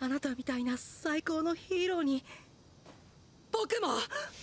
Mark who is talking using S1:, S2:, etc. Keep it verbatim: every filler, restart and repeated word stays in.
S1: あなたみたいな最高のヒーローに僕も